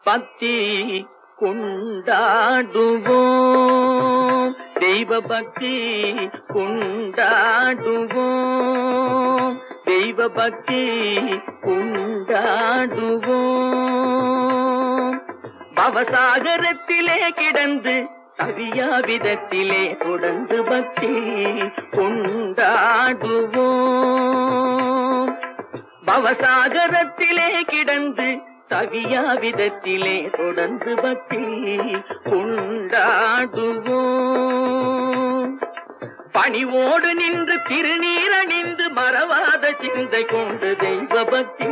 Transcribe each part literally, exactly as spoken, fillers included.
பக்தி கொண்டாடுவோம், தெய்வ பக்தி கொண்டாடுவோம், தெய்வ பக்தி கொண்டாடுவோம். பவசாகரத்திலே கிடந்து தவியா விதத்திலே தொடர்ந்து பக்தி கொண்டாடுவோம். பவசாகரத்திலே கிடந்து தவியா விதத்திலே தொடர்ந்து பக்தி கொண்டாடுவோம். பணிவோடு நின்று திருநீரணிந்து மறவாத சிந்தை கொண்டு தெய்வ பக்தி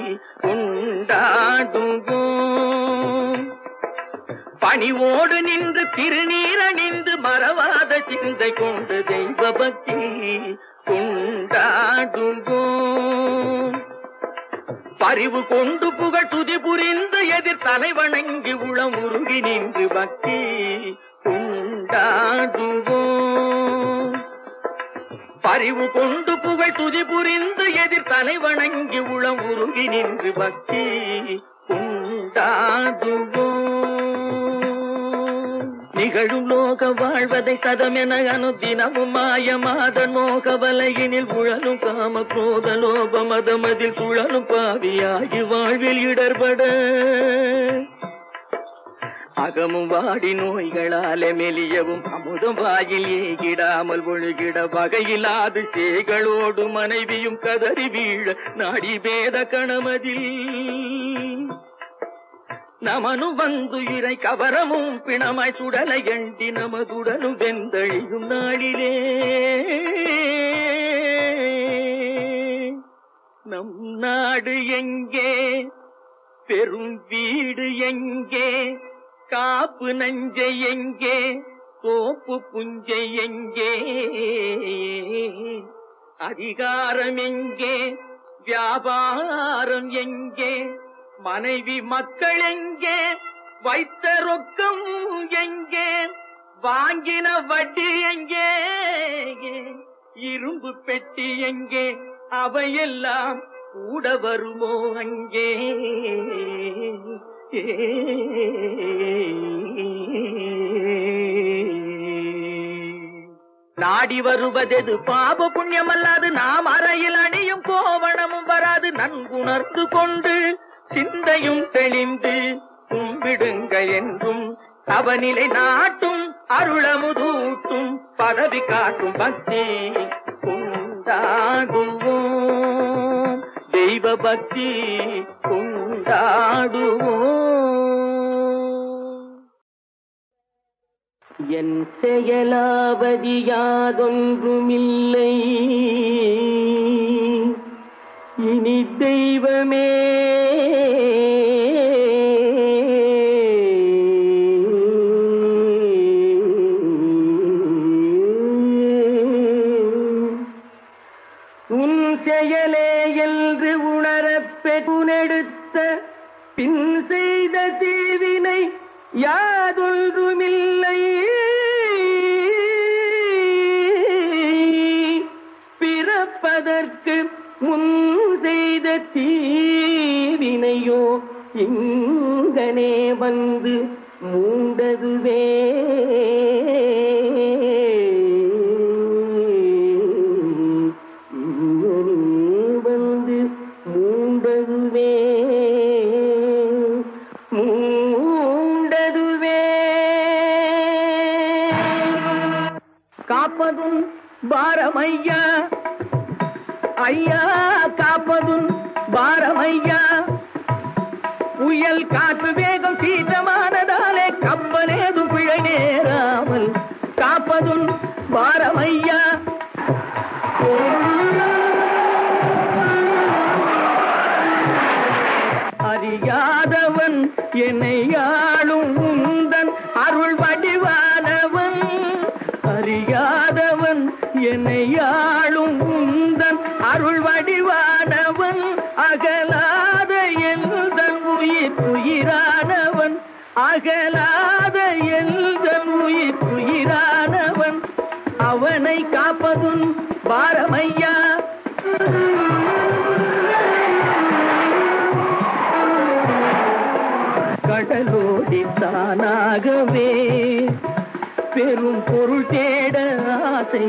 கொண்டாடுவோம். பணிவோடு நின்று திருநீரணிந்து மறவாத சிந்தை கொண்டு தெய்வ பக்தி கொண்டாடுவோம். பரிவு கொண்டு புகழ் துதி புரிந்து எதிர் தலை வணங்கி உளம் உருகி நின்று பக்தி கொண்டாடுவோம். பரிவு கொண்டு புகழ் துதி புரிந்து எதிர் தலை வணங்கி உளம் உருகி நின்று பக்தி கொண்டாடுவோம். நிகழும் லோக வாழ்வதை சதமென அனுதினமும் மாயமாத நோக வலையினில் உழலும் காம குரோத லோப மதமதில் சுழலும் பாவியாகி வாழ்வில் இடர்பட அகமும் வாடி நோய்களாலே மெலியவும் அமுதம் வாயில் ஏகிடாமல் ஒழுகிட வகையில்லாது சேகளோடு மனைவியும் கதறி வீழ நாடி பேத கணமதில் நமனு வந்து இறை கவரமும் பிணமாய் சுடலை எண்டி நமதுடனும் வெந்தழியும் நாளிலே நம் நாடு எங்கே, பெரும் வீடு எங்கே, காப்பு நஞ்சை எங்கே, தோப்பு புஞ்சை எங்கே, அதிகாரம் எங்கே, வியாபாரம் எங்கே, மனைவி மக்கள் எங்கே, வைத்த ரொக்கம் எங்கே, வாங்கின வட்டி எங்கே, இரும்பு பெட்டி எங்கே, அவையெல்லாம் கூட வருமோ அங்கே. நாடி வருவதெது பாப புண்ணியமல்லாது நாம் அறையில் அணியும் கோவணமும் வராது. நன்குணர்ந்து கொண்டு சிந்தையும் தெளிந்து கும்பிடுங்க என்றும் அவனிலை நாட்டும் அருளமுதூட்டும் பதவி காட்டும் பக்தி கொண்டாடுவோம், தெய்வ பக்தி கொண்டாடுவோம். என் செயலாவதி யாதொன்றுமில்லை இனி தெய்வமே உன் செயலே என்று உணரப் பெற்றெடுத்த பின் செய்த தீவினை யாதொன்றுமில்லை பிறப்பதற்கு முன் செய்த தீவினையோ இங்கனே வந்து மூண்டதுவே. வந்து மூண்டதுவே மூண்டதுவே. காப்பதும் பாரமையா ஐயா, காப்பதும் பாரமையா. புயல் காற்று வேகம் சீற்றமானதாலே கப்பலேதும் பிழை நேராமல் காப்பதும் பாரமையா. அறியாதவன் என்னை ஆளும் உந்தன் அருள் வடிவானவன். அறியாதவன் என்னை ஆளும் உந்தன் அருள் வடிவானவன். அகலாத எந்தன் உயிர் உயிரானவன். அகலாத எந்தன் உயிர் உயிரானவன். அவனை காப்பதும் பாரமையா. கடலோடி தானாகவே பெரும் பொருள் தேட ஆசை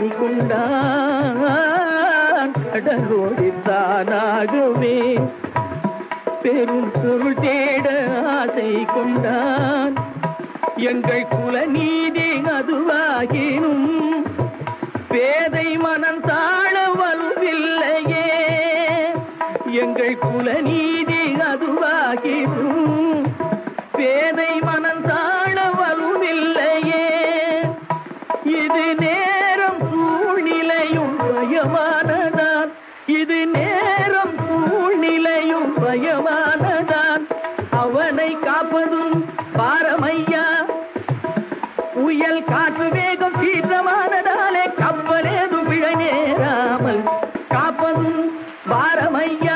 கொண்டான். கடலோடி தானாகவே பெரும் பொருள் தேட ஆசை கொண்டான். எங்கள் குல நீதி அதுவாகினும் பேதை மனம் தாழ வலுவில்லையே. எங்கள் குல நீதி அதுவாகினும் பேதை மனம் தாழ வலுவில்லையே. இது நேரம் சூழ்நிலையும் பயமானதான். இது நேரம் சூழ்நிலையும் பயமானதான். அவனை காப்பதும் பாரமையா. புயல் காற்று வேகம் சீற்றமானதாலே கப்பலேதும் விழ நேராமல் காப்பதும் பாரமையா.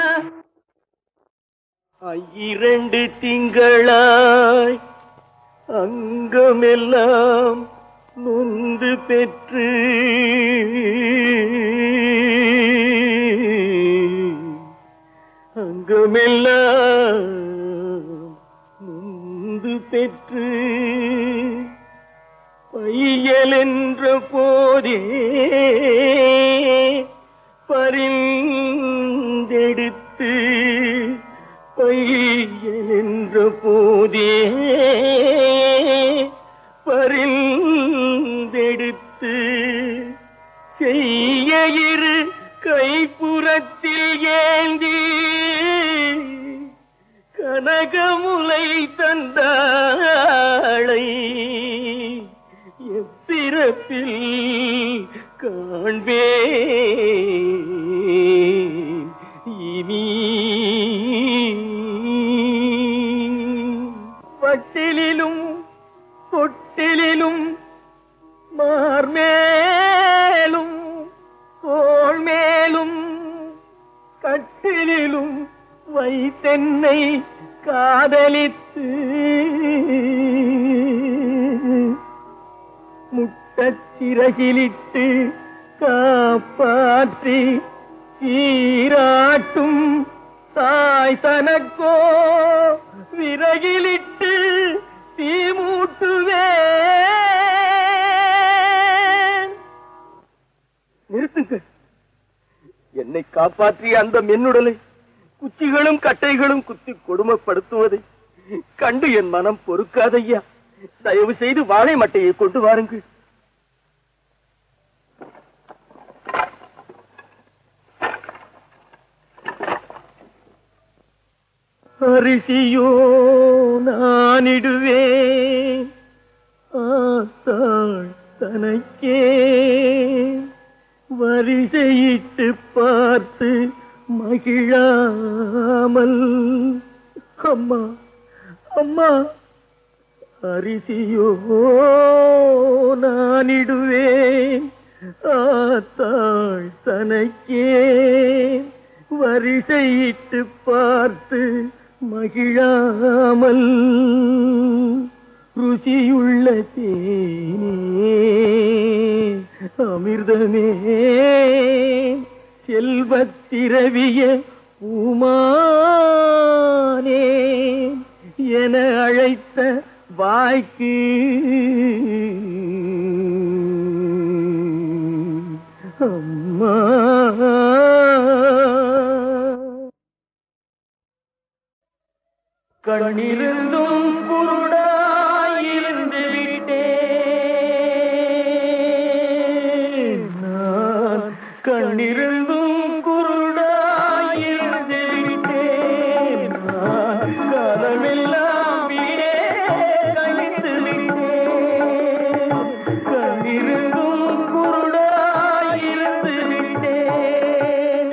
இரண்டு திங்களாய் அங்கமெல்லாம் நொந்து பெற்று அங்கமெல்லாம் நொந்து பெற்று பையல் என்ற போதே பரிந்தெடுத்து பையல் என்ற போதே பரிந்தெடுத்து செய்ய இரு கைப்புறத்தில் ஏந்தி கனகமுலை தந்தாளை எப்பிறப்பில் காண்பே இனி. பட்டிலும் தொட்டிலும் மார்மேலும் தோள் மேலும் கட்டிலும் வைத்தென்னை காதலித்து முட்டச்சிறகிலிட்டு காப்பாற்றி சீராட்டும் தாய் தனக்கோ விறகிலிட்டு தீமூட்டுவே. நிறுத்துங்க. என்னை காப்பாற்றிய அந்த மென்னுடலை குச்சிகளும் கட்டைகளும் குத்தி கொடுமைப்படுத்துவதை கண்டு என் மனம் பொறுக்காதையா. தயவு செய்து வாழை மட்டையை கொண்டு வாருங்கள். அரிசியோ நானிடுவேன் ஆத்தாள் தனக்கே வரிசையிட்டு பார்த்து மகிழாமல். அம்மா அம்மா அரிசியோ நானிடுவேன் ஆத்தாள் தனக்கே வரிசையிட்டு பார்த்து மகிழாமல். ருசியுள்ள தேனே அமிர்தமே செல்வத்திரவிய பூமானே என அழைத்த வாய்க்கு அம்மா. கண்ணிருந்தும் குருடாயிருந்து விட்டேன் நான். கண்ணிருந்தும் குருடாயிருந்து விட்டேன் நான். காலமெல்லாம் வீடே கழித்து விட்டேன். கண்ணிருந்தும் குருடாயிருந்து விட்டேன்.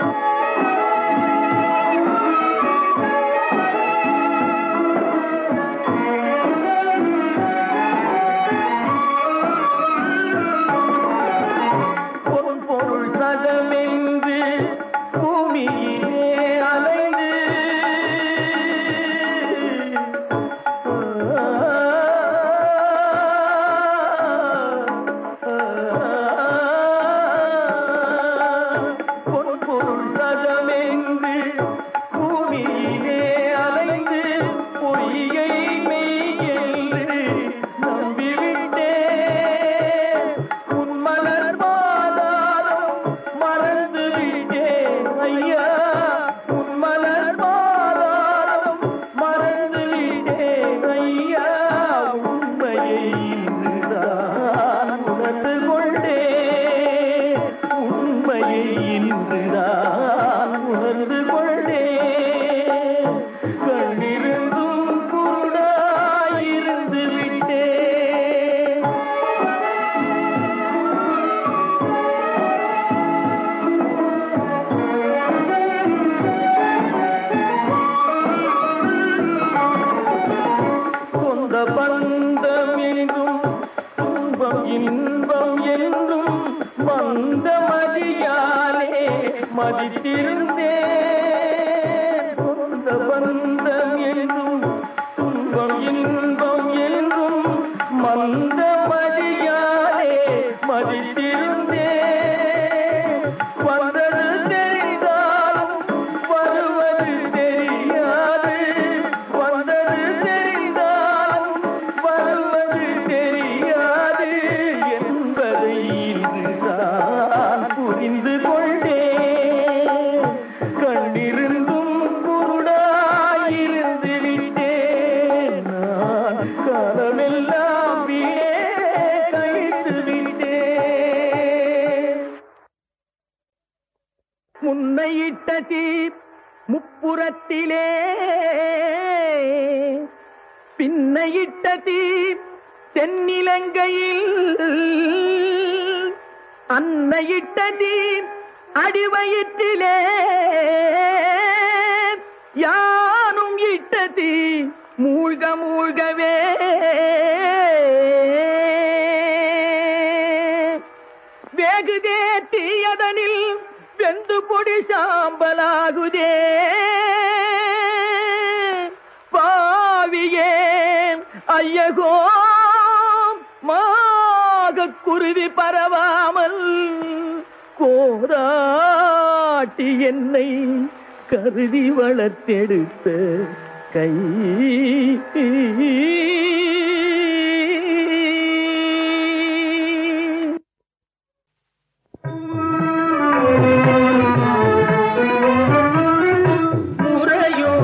பந்தம் என்றும் துன்பம் இன்பம் என்றும் வந்த மதியாலே மதித்திருந்தேன். சொந்த பந்தம் என்றும் துன்பம் இன்பம் என்றும் மந்த மதியாலே மதித்திருந்தேன். வந்தது தெரிந்தாலும் வருவது தெரியாது, வந்தது தெரிந்தாலும் வருவது தெரியாது என்பதை நான் புரிந்து கொண்டேன். கண்ணிருந்தும் குருடாயிருந்து விட்டேன். நான் காலமெல்லாம் வீணே கழித்து விட்டேன். முன்னையிட்ட தீர் முப்புறத்திலே, பின்னையிட்ட தீர் தென்னிலங்கையில், அன்னையிட்ட தீர் அடிவயிற்றிலே, யானும் இட்ட தீர் மூழ்க மூழ்கவே வேகுதே தீயதனில் வெந்து பொடி சாம்பலாகுதே. பாவியே ஐயகோ மாக குருவி பரவாமல் கோராட்டி என்னை கருதி வளர்த்தெடுத்த கை முறையோ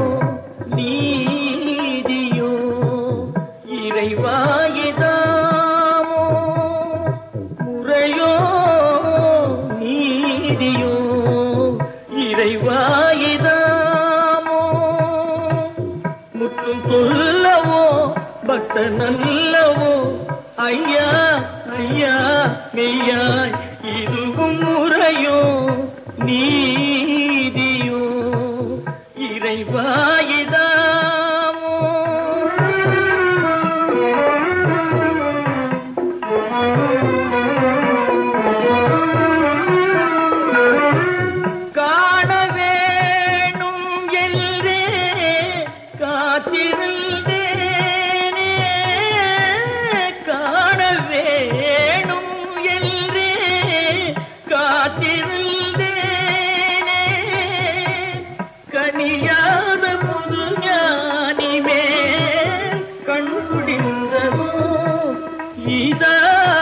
நீதியோ இறைவாயிதாமோ, முறையோ நீதியோ இறைவாயிதாமோ, முற்றும் சொல்லவோ பக்த நல்லவோ ஐயா ஐயா மெய்யாய் இதுவும் முறையோ நீதியோ இறைவாயிதாமோ. காண வேணும் என்றே காத்திருந்தேனே, காண வேணும் என்றே காத்திருந்தேனே, கனியாத புது ஞானிமே கண்குடிந்ததோ இதா,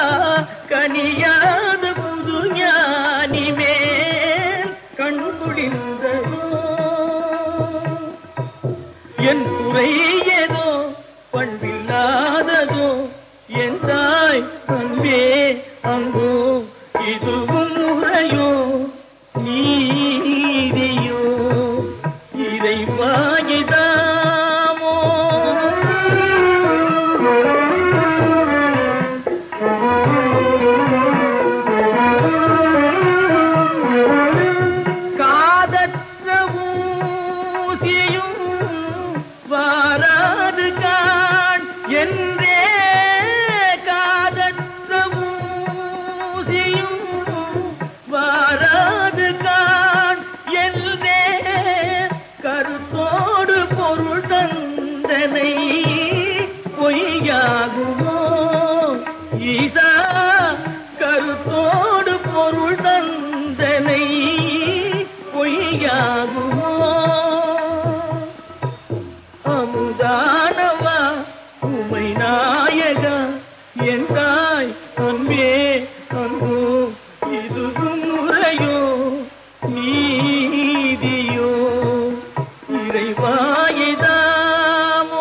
கனியாத புது ஞானிமே கண்குடிந்ததோ. என் குறை ஏதோ பண்பில்லாததோ, என் தாய் அன்பே அங்கோ இதுவும் முறையோ நீதியோ இறைவாயிதாமோ. காதற்ற ஊசியும் வாராது காண் என்றே, காதற்ற ஊசியும் வாராது காண் என்றே, கருத்தோடு பொருள் தந்தனை பொய்யாகுமோ ஈசா, கருத்தோடு பொருள் தந்தனை பொய்யாகுமோ. அமுதானவா உமை நாயகா என் தாய் அன்பே அன்போ இதுவும் முறையோ நீதியோ இறைவாயிதாமோ.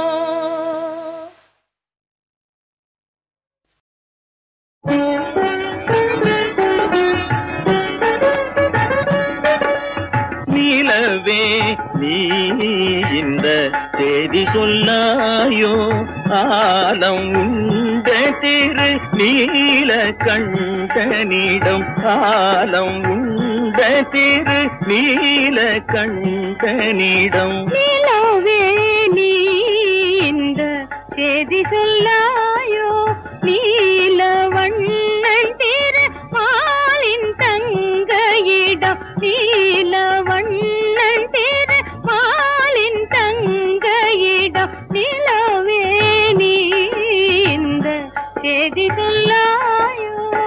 நீலவே நீ இந்த செய்தி சொல்லாயோ, ஆலம் உண்ட திரு நீல கண்டனிடம், ஆலம் உண்ட திரு நீல கண்டனிடம். நிலவே நீ இந்த சேதி சொல்லாயோ நீல வண்ணன் திரு மாலின் தங்கையிடம் நீல வண்ணன் திரு மாலின் தங்கையிடம் நிலவே நீ இந்த சேதி சொல்லாயோ.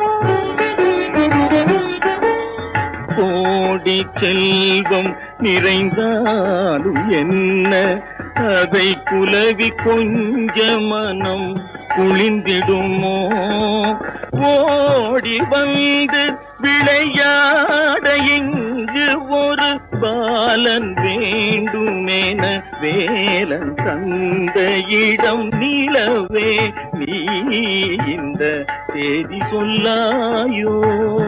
கோடி செல்வம் நிறைந்தாலும் என்ன அதை குலவி கொஞ்ச மனம் குளிந்திடுமோ? ஓடி வந்து விளையாட இங்கு ஒரு பாலன் வேண்டுமென வேலன் தந்த இடம் நிலவே நீ இந்த சேதி சொல்லாயோ.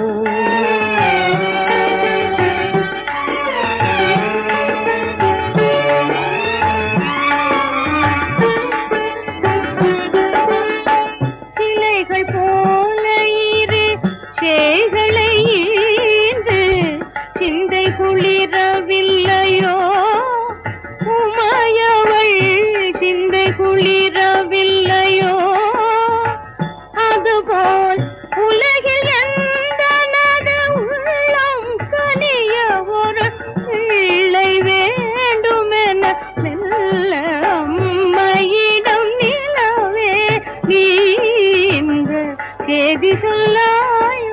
சிந்தை குளிரவில்லையோ உமையவள் சிந்தை குளிரவில்லையோ? அதுபோல் உலகில் எந்த நடு உள்ளம் கனிய ஒரு பிள்ளை வேண்டுமென மெல்ல அம்மையிடம் நிலவே நீ இந்த சேதி சொல்லாயோ.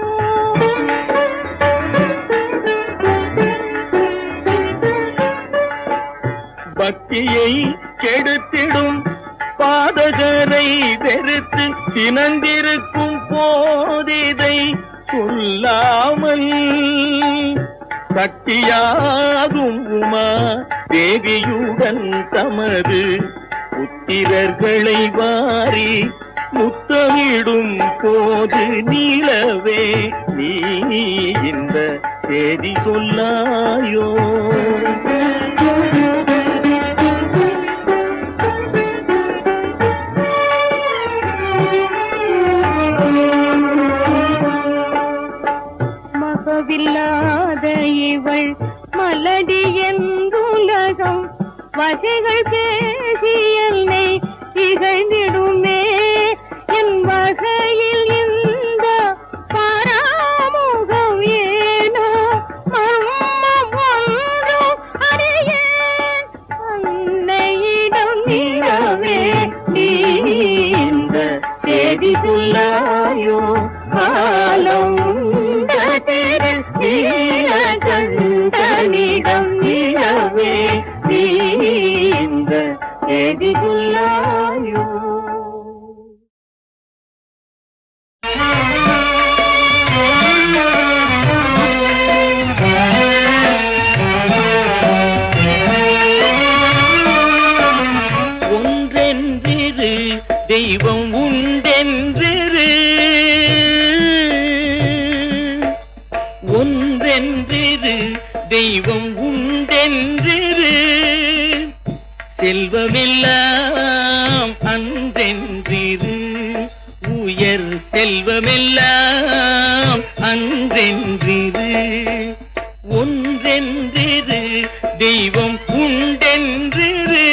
பக்தியை கெடுத்திடும் பாதகரை வெறுத்து சினந்திருக்கும் போதிதை சொல்லாமல் சக்தியாகும் உமா தேவியுடன் தமது புத்திரர்களை வாரி முத்தமிடும் போது நிலவே நீ இந்த சேதி சொல்லாயோ. மகவில்லாத இவள் மலடி என்றுலகம் வசைகள் பேசி என்னை இகழ்ந்திடுமே. என் வகையில் இந்த பராமுகம் ஏனோ மர்மம் ஒன்றோ அறியேன் அன்னையிடம் நிலவே நீ இந்த சேதி சொல்லாயோ. காலம் நீலகண்டனிடம் நிலவே நீ இந்த சேதி சொல்லாயோ. ஒன்றென்றிரு தெய்வம் உண்டென்றிரு ஒன்றென்றிரு தெய்வம் உண்டென்றிரு செல்வமெல்லாம் அன்றென்றிரு உயர் செல்வமெல்லாம் அன்றென்றிரு ஒன்றென்றிரு தெய்வம் உண்டென்றிரு.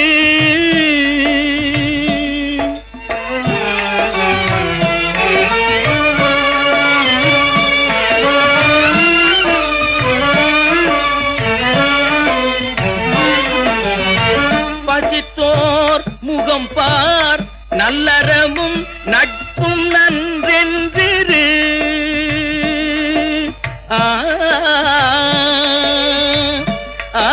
முகம் பார் நல்லறமும் நட்பும் நன்றென்றிரு ஆ ஆ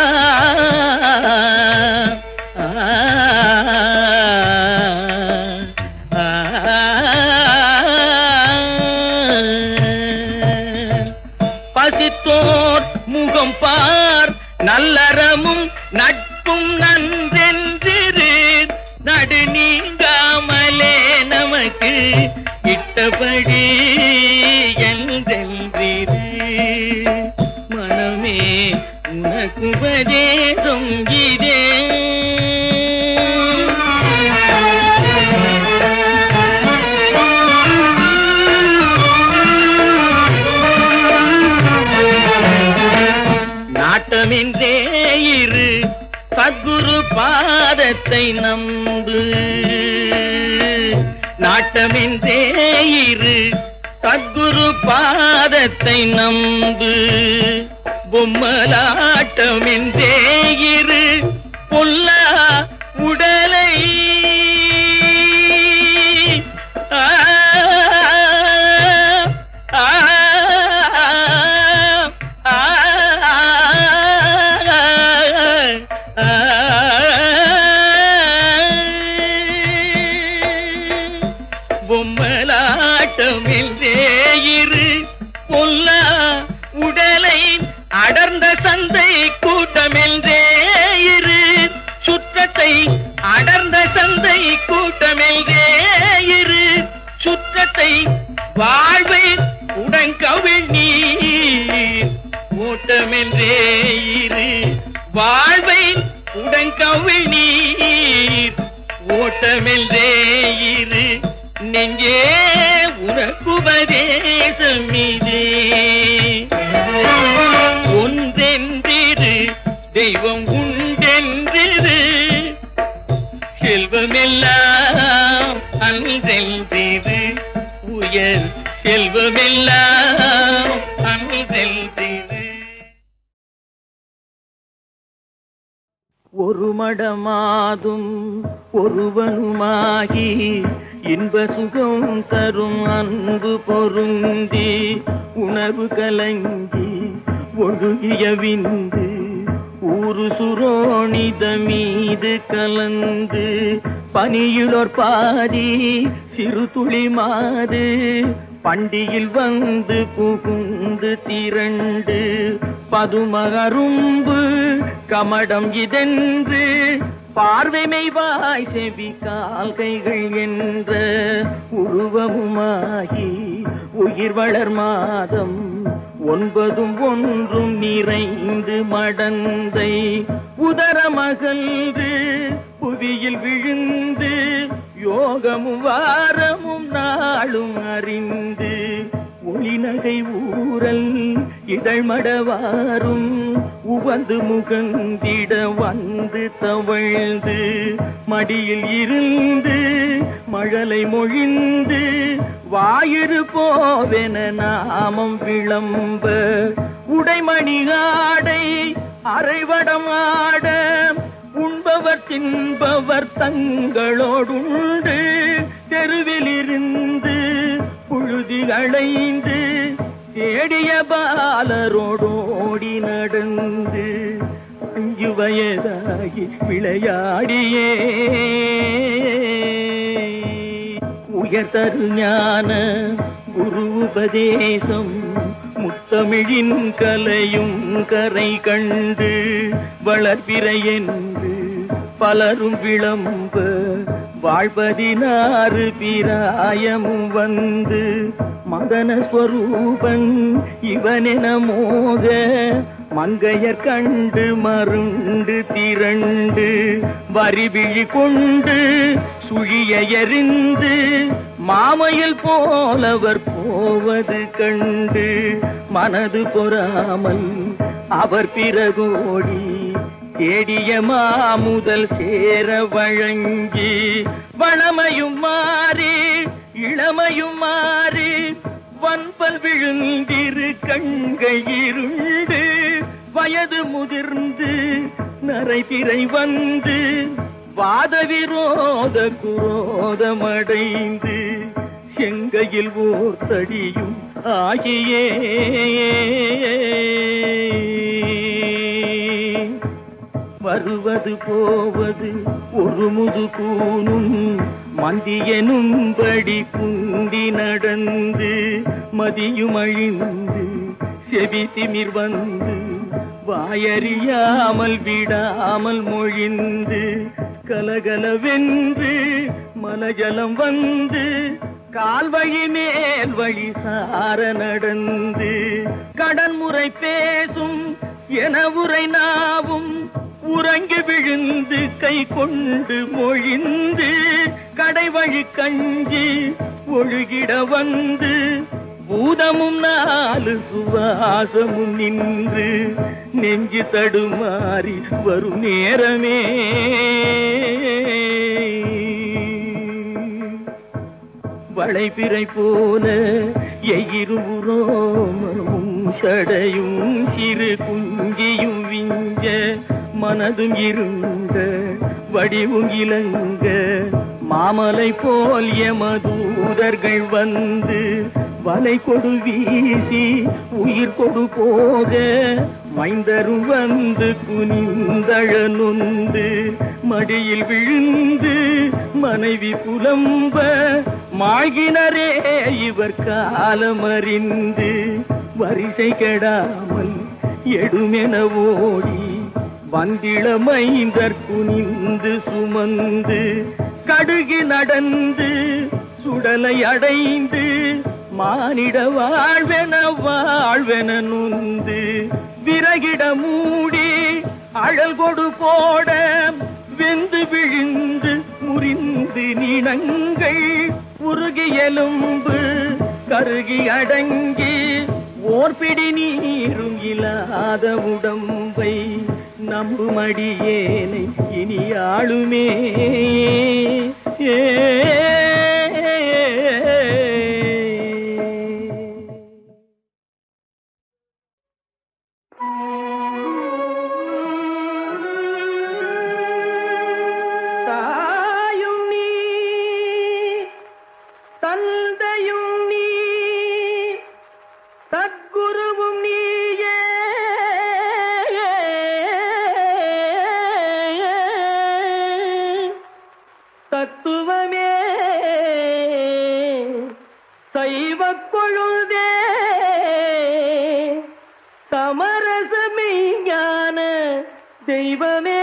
பசித்தோர் முகம் பார் நல்லறமும் நட்பும் நன்றென்றிரு நடு நீங்காமலே நமக்கு இட்டபடி என்றென்றிரு மனமே உனக்கு உபதேசம் இதே. நாட்டமின்றே இரு சத்குரு பாதத்தை நம்பு நாட்டமின்றே இரு சத்குரு பாதத்தை நம்பு பொம்மலாட்டமின்றே இரு பொல்லா உடலை ஆ ஆ பொம்மலாட்டமின்றே இரு பொல்லா உடலை அடர்ந்த சந்தை கூட்டமின்றே இரு சுற்றத்தை அடர்ந்த சந்தை கூட்டமின்றே இரு சுற்றத்தை வாழ்வை உடன்கவிழ் நீர் ஓட்டமின்றே இரு வாழ்வை உடன்கவிழ் நீர் ஓட்டமின்றே இரு நெஞ்சே உனக்குபதேசம் இதே ஒன்றென்றிரு தெய்வம் உண்டென்றிரு செல்வமெல்லாம் அன்றென்றிரு உயர் செல்வமெல்லாம் அன்றென்றிரு. ஒரு மடமாதும் ஒருவனுமாகி இன்ப சுகம் தரும் அன்பு பொருந்தி உணவு கலங்கி ஒழுகிய விந்து ஊரு சுரோணித மீது கலந்து பனியுளோர் பாதி சிறு துளி மாது பண்டியில் வந்து புகுந்து திரண்டு பதுமகரும்பு கமடம் இதென்று பார்வைமை வாய் செவி கால் கைகள் என்ற உருவமுமாகி உயிர் வளர் மாதம் ஒன்பதும் ஒன்றும் நிறைந்து மடந்தை உதரமகன்று புவியில் விழுந்து யோகமும் வாரமும் நாளும் அறிந்து ஒளிநகை ஊரல் இதழ்மடவாரும் உவந்து முகந்திட வந்து தவழ்ந்து மடியில் இருந்து மழலை மொழிந்து வாயிறு போவென நாமம் விளம்ப உடைமணி ஆடை அரைவடம் ஆட உண்பவர் தின்பவர் தங்களோடுண்டு தெருவிலிருந்து புழுதி அடைந்து தேடிய பாலரோடோடி நடந்து அஞ்சு வயதாகி விளையாடியே உயர்தரு ஞான குரு உபதேசம் முத்தமிழின் கலையும் கரை கண்டு வளர்பிறை என்று பலரும் விளம்ப வாழ்வதினாறு பிராயமும் வந்து மதன ஸ்வரூபன் இவனென மோக மங்கையர் கண்டு மருண்டு திரண்டு வரிவிழி கொண்டு சுழிய எறிந்து மாமையில் போலவர் போவது கண்டு மனது பொறாமல் அவர் பிறகோடி தேடிய மாமுதல் சேர வழங்கி வளமையும் மாறி இளமையும் மாறி வன்பல் விழுந்திரு கண்கள் இருண்டு வயது முதிர்ந்து நரைபிறை வந்து வாத விரோத குரோதமடைந்து செங்கையில் ஓர் தடியும் ஆகியே வருவது போவது ஒரு முது கூனும் மந்தியனும்படி குண்டி நடந்து மதியும் அழிந்து செவி திமிர் வந்து வாயறியாமல் விடாமல் மொழிந்து கலகலவென்று மலஜலம் வந்து கால்வழி மேல் வழி சார நடந்து கடன்முறை பேசும் என உரை நாவும் உறங்கி விழுந்து கை கொண்டு மொழிந்து கடைவழி கஞ்சி ஒழுகிட வந்து பூதமும் நாலு சுவாசமும் நின்று நெஞ்சு தடுமாறி வரும் நேரமே வளைபிறை போல எயிருபுறோமமும் சடையும் சிறு குஞ்சியும் விஞ்ச மனதும் இருந்த வடிவும் இலங்க மாமலை போல் எமதூதர்கள் வந்து வலை கொடு வீசி உயிர் கொடு போக மைந்தரும் வந்து குனிந்தழ நொந்து மடியில் விழுந்து மனைவி புலம்ப மாகினரே இவர் காலமறிந்து வரிசை கெடாமல் எடுமென ஓடி வந்திள மைந்தர் குனிந்து சுமந்து கடுகு நடந்து சுடலை அடைந்து மானிட வாழ்வென வாழ்வென நொந்து விறகிட மூடி அழல் கொடு போட வெந்து விழுந்து முறிந்து நீனங்கள் உருகி எலும்பு கருகி அடங்கி ஓர்பிடி நீரும் இல்லாத உடம்பை நம்புமடியேனை இனி ஆளுமே ஏ தத்துவமே சைவ கொழுதே சமரசமெய்ஞான தெய்வமே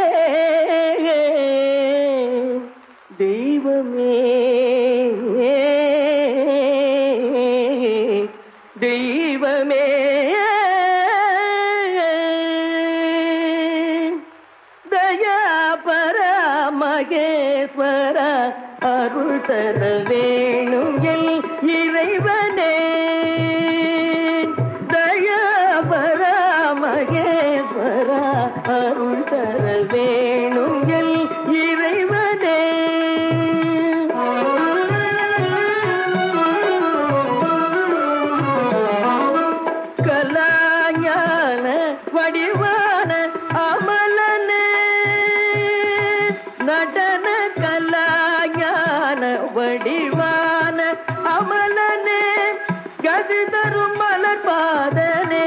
தெய்வமே தெய்வமே தயாபர மகேஸ்வர அருள் தர வேணும் எல் இறைவனே தயாபர மகேஸ்வர அருள் தர வேணும் எல் இறைவனே கலாஞான வடிவான அமலனே நடன கலாஞான வடிவான அமலனே கதி தரும் மலர் பாதனே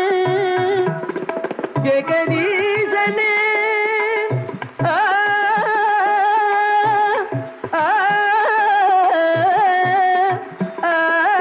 ஜெகதீசனே ஆ ஆ ஆ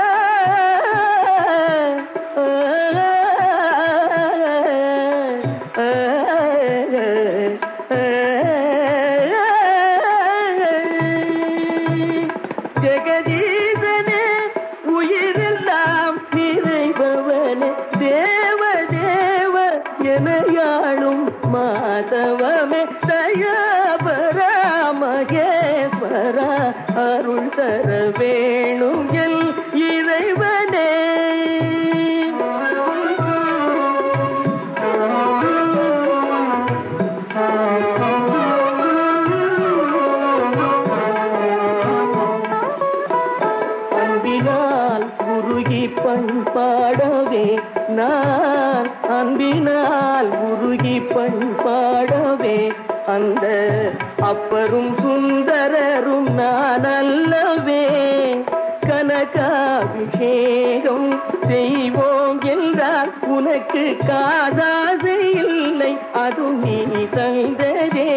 ஜெகதீசனே உயிரெல்லாம் நிறைபவனே தேவ தேவ எனையாளும் மாதவமே தயாபர மகேஸ்வர அருள் தர வேணும் எல் இறைவனே அன்பினால் உருகி பண்பாடவே நான் அன்பினால் உருகி பண்பாடவே அந்த அப்பரும் சுந்தரரும் நான் அல்லவே கனகாபிஷேகம் செய்வோம் என்றால் உனக்கு காதாசை இல்லை அது நீ தந்ததே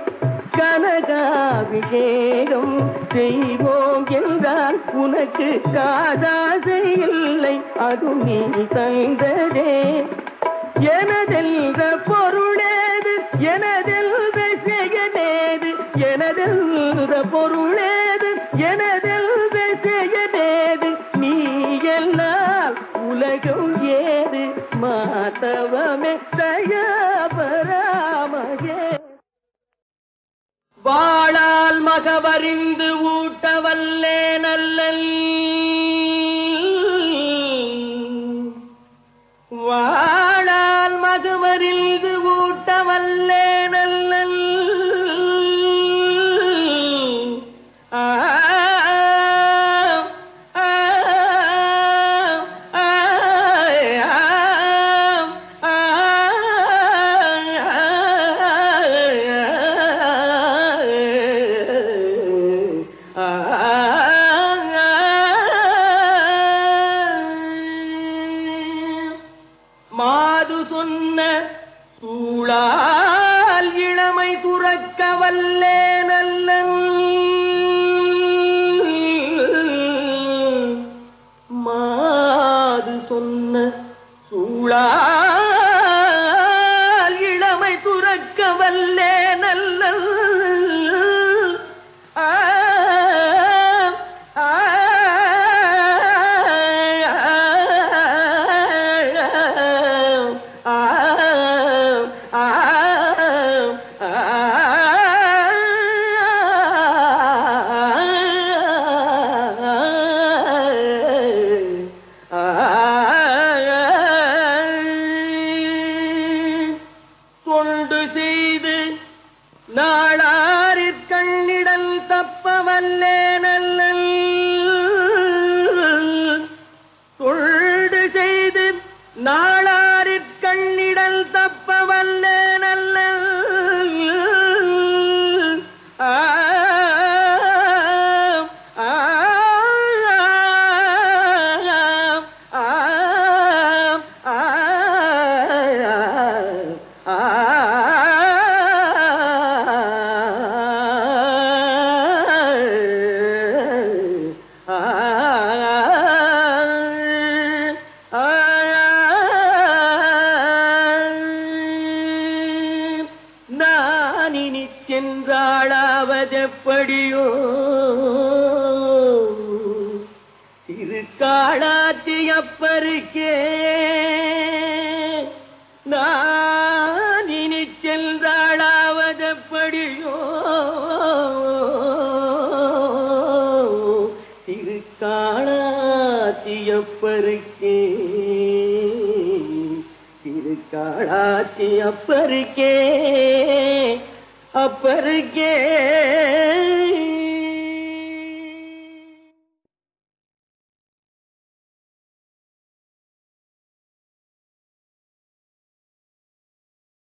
கனகாபிஷேகம் செய்வோம் என்றால் உனக்கு காதாசை இல்லை அது நீ தந்ததே எனதெல்ற பொருளேது எனதெல்ற செயனேது எனதெல்ற பொருளேது எனதெல்ற செயனேது நீ எல்லாம் உலகம் ஏது மாதவமே தயாபராமகே வாழால் மகவறிந்து ஊட்டவல்லே நல்லல் வாழால் மகவறிந்து ஊட்டவல்லே நல்லல் ஆ வல்லே நல்ல தொண்டு செய்து நாளாரிற் கண்ணிடல் தப்ப வல்லே நல்ல ஆ சென்றாளாவதெப்படியோ திருக்காளாத்தியப்பருக்கே நான் இனி சென்றாளாவதெப்படியோ திருக்காளாத்தியப்பருக்கே திருக்காளாத்தியப்பருக்கே அப்பருக்கே